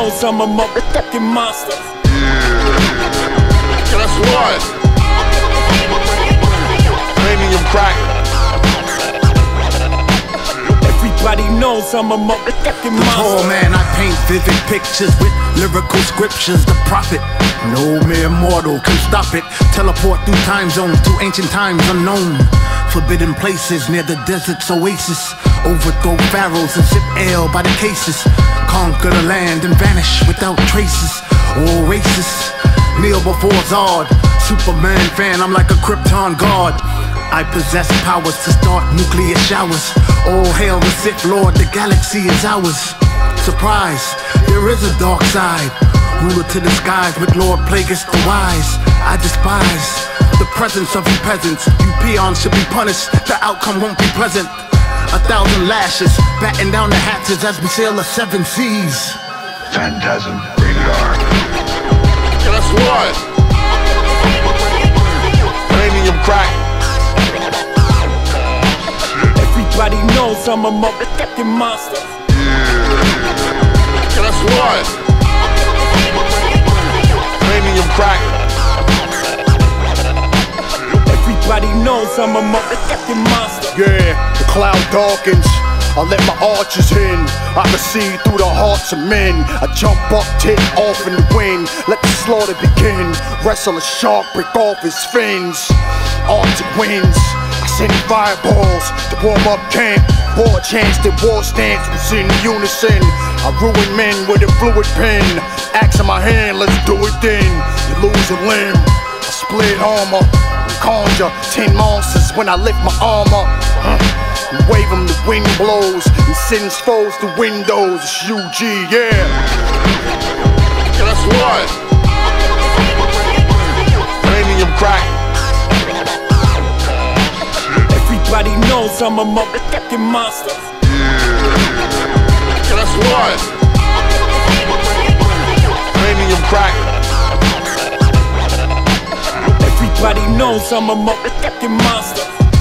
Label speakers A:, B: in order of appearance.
A: knows I'm a motherfucking monster.
B: Guess what? Cranium crack.
A: Everybody knows I'm a motherfucking monster.
C: Oh man, I paint vivid pictures with lyrical scriptures. The prophet, no mere mortal can stop it. Teleport through time zones to ancient times unknown. Forbidden places near the desert's oasis. Overthrow pharaohs and sip ale by the cases. Conquer the land and vanish without traces. All races kneel before Zod. Superman fan, I'm like a Krypton god. I possess powers to start nuclear showers. All hail the Sith Lord, the galaxy is ours. Surprise, there is a dark side. Ruler to the skies with Lord Plagueis the wise. I despise the presence of you peasants. You peons should be punished, the outcome won't be pleasant. 1,000 lashes, batten down the hatches as we sail the 7 seas.
D: Phantasm, rated R.
B: Guess what? Cranium crack.
A: Everybody knows I'm a motherfucking monster.
B: Guess what? Cranium crack.
A: Everybody knows I'm a motherfucking monster.
E: Yeah, the cloud darkens, I let my archers in. I proceed through the hearts of men. I jump up, take off in the wind. Let the slaughter begin. Wrestle a shark, break off his fins. Arctic winds, I send fireballs to warm up camp. War chants that war stance was in unison. I ruin men with a fluid pen. Axe in my hand, let's do it then. You lose a limb, I split armor. Conjure 10 monsters when I lift my armor. Wave them, the wind blows and sends foes to windows. It's UG, yeah.
B: Guess what? Cranium crack.
A: Everybody knows I'm a motherfucking monster.
B: Guess what? Cranium crack.
A: Everybody knows I'm a motherfucking monster.